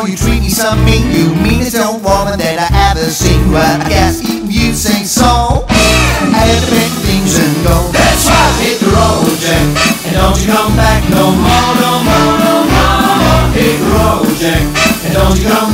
know you treat me so mean. You meanest old woman that I ever seen. Well, I guess even you say so. I had to make things and go. That's right, hit the road, Jack, and don't you come back no more, no more, no more. Hit the road, Jack, and don't you come